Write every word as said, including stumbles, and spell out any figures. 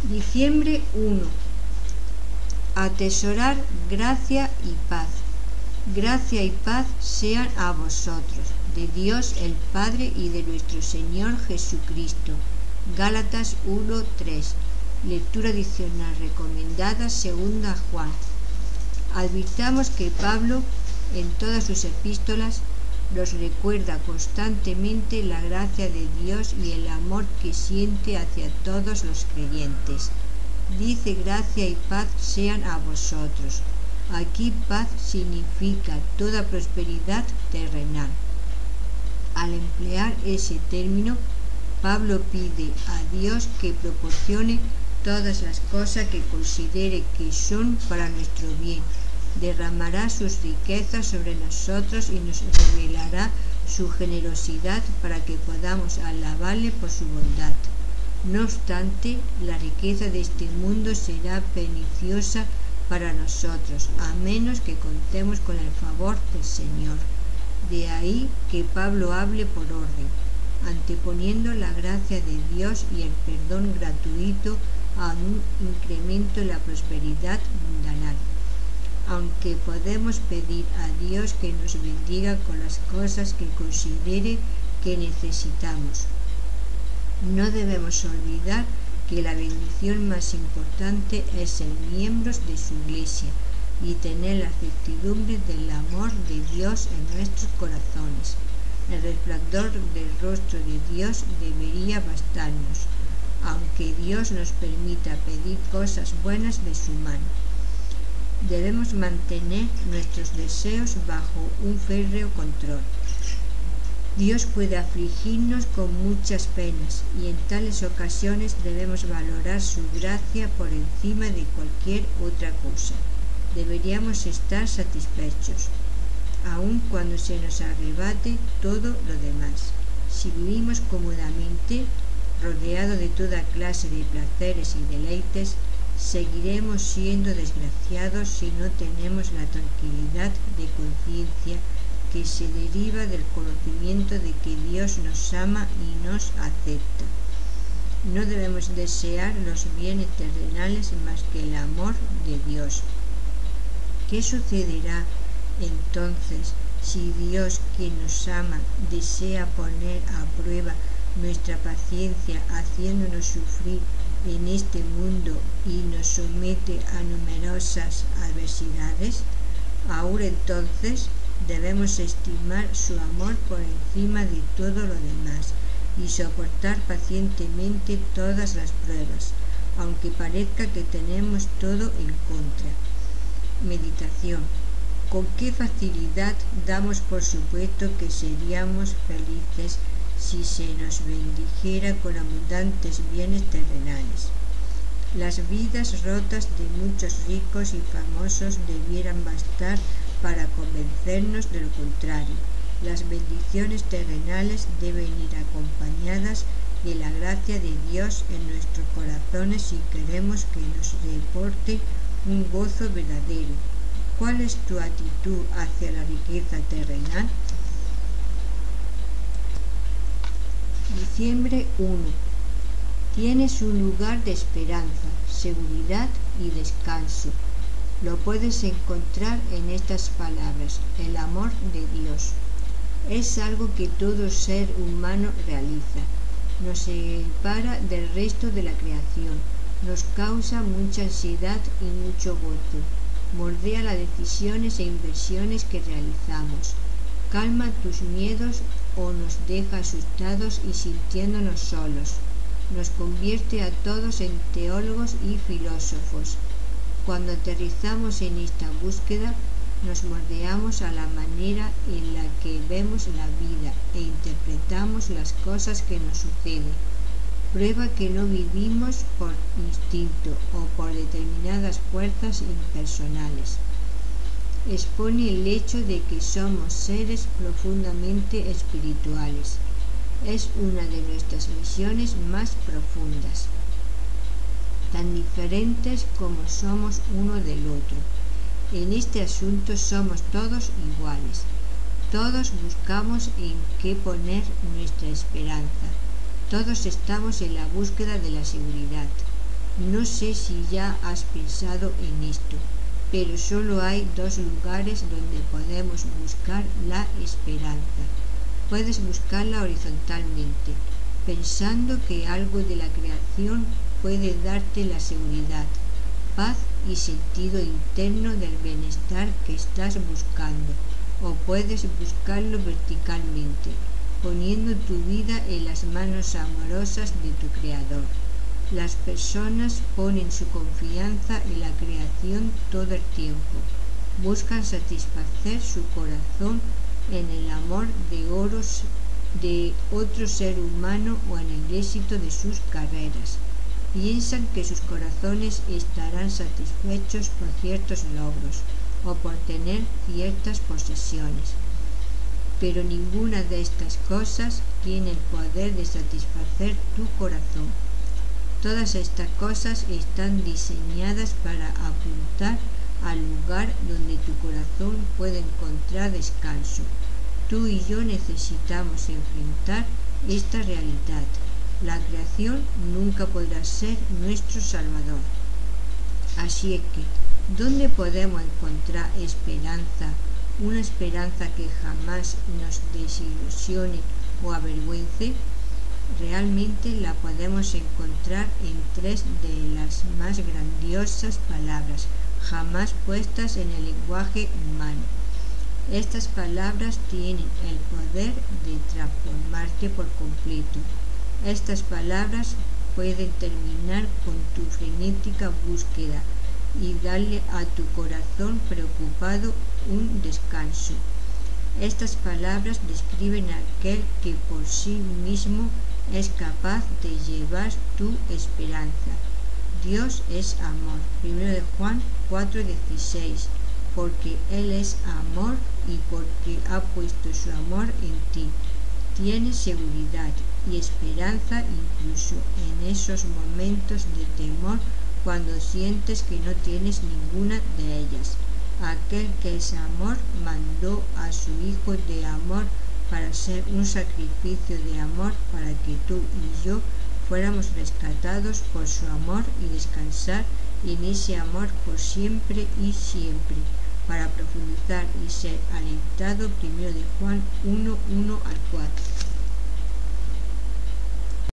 Diciembre uno. Atesorar gracia y paz. Gracia y paz sean a vosotros, de Dios el Padre y de nuestro Señor Jesucristo. Gálatas uno tres. Lectura adicional recomendada segunda Juan. Advirtamos que Pablo, en todas sus epístolas, nos recuerda constantemente la gracia de Dios y el amor que siente hacia todos los creyentes. Dice: gracia y paz sean a vosotros. Aquí paz significa toda prosperidad terrenal. Al emplear ese término, Pablo pide a Dios que proporcione todas las cosas que considere que son para nuestro bien. Derramará sus riquezas sobre nosotros y nos revelará su generosidad para que podamos alabarle por su bondad. No obstante, la riqueza de este mundo será perniciosa para nosotros, a menos que contemos con el favor del Señor. De ahí que Pablo hable por orden, anteponiendo la gracia de Dios y el perdón gratuito a un incremento en la prosperidad mundanal. Aunque podemos pedir a Dios que nos bendiga con las cosas que considere que necesitamos, no debemos olvidar que la bendición más importante es ser miembros de su iglesia y tener la certidumbre del amor de Dios en nuestros corazones. El resplandor del rostro de Dios debería bastarnos, aunque Dios nos permita pedir cosas buenas de su mano. Debemos mantener nuestros deseos bajo un férreo control. Dios puede afligirnos con muchas penas y en tales ocasiones debemos valorar su gracia por encima de cualquier otra cosa. Deberíamos estar satisfechos, aun cuando se nos arrebate todo lo demás. Si vivimos cómodamente, rodeado de toda clase de placeres y deleites, seguiremos siendo desgraciados si no tenemos la tranquilidad de conciencia que se deriva del conocimiento de que Dios nos ama y nos acepta. No debemos desear los bienes terrenales más que el amor de Dios. ¿Qué sucederá entonces si Dios, quien nos ama, desea poner a prueba nuestra paciencia haciéndonos sufrir en este mundo y nos somete a numerosas adversidades? Ahora entonces debemos estimar su amor por encima de todo lo demás y soportar pacientemente todas las pruebas, aunque parezca que tenemos todo en contra. Meditación. ¿Con qué facilidad damos por supuesto que seríamos felices si se nos bendijera con abundantes bienes terrenales? Las vidas rotas de muchos ricos y famosos debieran bastar para convencernos de lo contrario. Las bendiciones terrenales deben ir acompañadas de la gracia de Dios en nuestros corazones si queremos que nos reporte un gozo verdadero. ¿Cuál es tu actitud hacia la riqueza terrenal? Diciembre uno. Tienes un lugar de esperanza, seguridad y descanso. Lo puedes encontrar en estas palabras: el amor de Dios. Es algo que todo ser humano realiza. Nos separa del resto de la creación. Nos causa mucha ansiedad y mucho gozo. Moldea las decisiones e inversiones que realizamos. Calma tus miedos o nos deja asustados y sintiéndonos solos. Nos convierte a todos en teólogos y filósofos. Cuando aterrizamos en esta búsqueda, nos moldeamos a la manera en la que vemos la vida e interpretamos las cosas que nos suceden. Prueba que no vivimos por instinto o por determinadas fuerzas impersonales. Expone el hecho de que somos seres profundamente espirituales. Es una de nuestras misiones más profundas. Tan diferentes como somos uno del otro. En este asunto somos todos iguales. Todos buscamos en qué poner nuestra esperanza. Todos estamos en la búsqueda de la seguridad. No sé si ya has pensado en esto, pero solo hay dos lugares donde podemos buscar la esperanza. Puedes buscarla horizontalmente, pensando que algo de la creación puede darte la seguridad, paz y sentido interno del bienestar que estás buscando, o puedes buscarlo verticalmente, poniendo tu vida en las manos amorosas de tu Creador. Las personas ponen su confianza en la creación todo el tiempo. Buscan satisfacer su corazón en el amor de, oros, de otro ser humano o en el éxito de sus carreras. Piensan que sus corazones estarán satisfechos por ciertos logros o por tener ciertas posesiones. Pero ninguna de estas cosas tiene el poder de satisfacer tu corazón. Todas estas cosas están diseñadas para apuntar al lugar donde tu corazón puede encontrar descanso. Tú y yo necesitamos enfrentar esta realidad. La creación nunca podrá ser nuestro Salvador. Así es que, ¿dónde podemos encontrar esperanza? Una esperanza que jamás nos desilusione o avergüence. Realmente la podemos encontrar en tres de las más grandiosas palabras jamás puestas en el lenguaje humano. Estas palabras tienen el poder de transformarte por completo. Estas palabras pueden terminar con tu frenética búsqueda y darle a tu corazón preocupado un descanso. Estas palabras describen a aquel que por sí mismo es capaz de llevar tu esperanza. Dios es amor. Primero de Juan cuatro dieciséis. Porque Él es amor y porque ha puesto su amor en ti. Tienes seguridad y esperanza incluso en esos momentos de temor cuando sientes que no tienes ninguna de ellas. Aquel que es amor mandó a su Hijo de amor para ser un sacrificio de amor para que tú y yo fuéramos rescatados por su amor y descansar en ese amor por siempre y siempre. Para profundizar y ser alentado, primero de Juan uno, uno al cuatro.